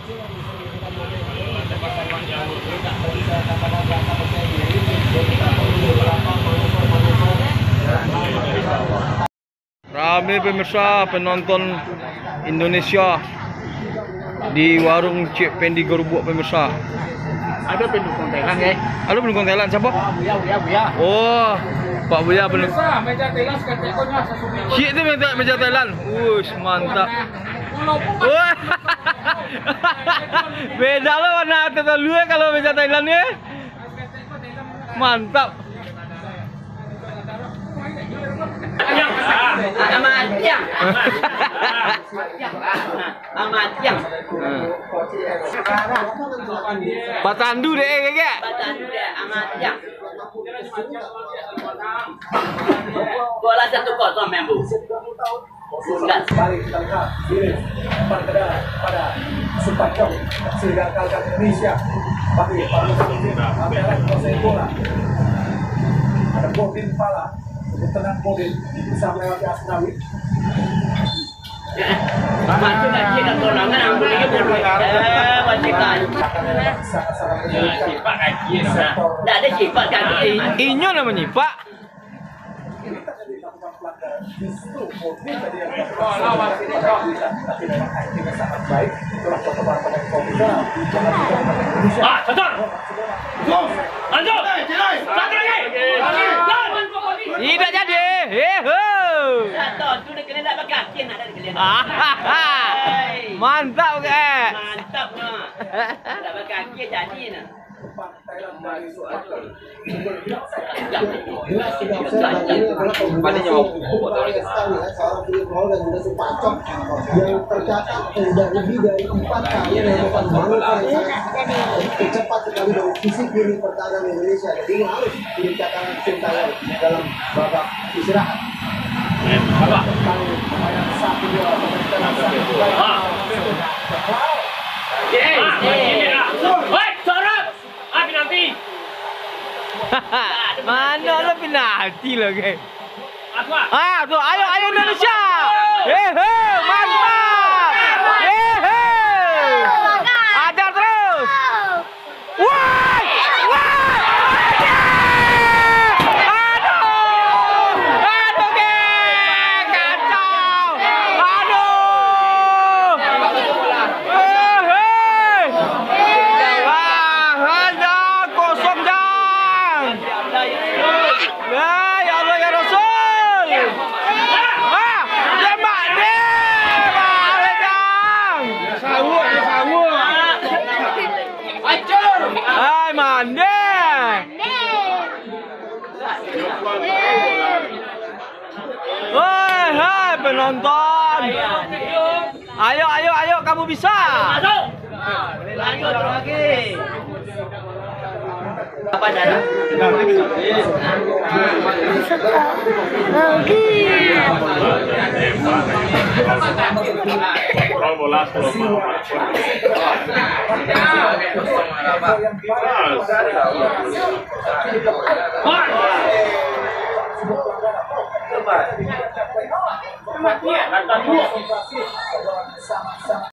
Ramai pemirsa penonton Indonesia di warung Cik Pendi Gerubuk pemirsa. Ada pendukung Thailand ya? Ada pendukung Thailand siapa? Buya. Oh, Pak Buya pendukung. Bisa meja Thailand seketekonya sesungguhnya. Cik tu meja Thailand. Wush, mantap. Wah. Beda lah warna atas lu ya kalau meja Thailand ya. Mantap. Amat yang Patandu deh kayaknya. Patandu deh amat yang bola 1-0 membu. Balik kita lihat ini pada Supacong sehingga kalkan Indonesia bagi para kuasai bola. Ada Bodin Pala untuk tenang Bodin bisa melewati Asnawi. Masuk lagi dan tolongan ambil lagi bola. Wajikan. Sifat kaki dah. Tak ada sifat kaki. Inyo namanya Pak. Justru Bodin tadi yang lawan tapi memang aktifnya sangat baik. Itulah pertemuan pada profesional. Betul. Lanjut. Satu lagi. Tidak jadi. Satu. Tu dah kena nak pakai kaki nak ada kalian. Mantap ke? Mantap nak. Tak pakai kaki jadi nak. Yang tercatat sudah lebih dari 4 kali melakukan manuver cepat sekali dari sisi kiri pertahanan Indonesia. Jadi ini harus dikatakan Sintayong dalam babak istirahat. Mana lo penalti lo guys. Tuh ayo Indonesia. Mantap. Ada terus. Wah. Aduh geng. Kacau. Hanya kosong jang. Ya Allah ya Rasul. Tembak deh. Balik jang. Sawuk. Hancur. Hai mande. Hai penonton. Ayo kamu bisa. Lanjut lagi. Apa darah?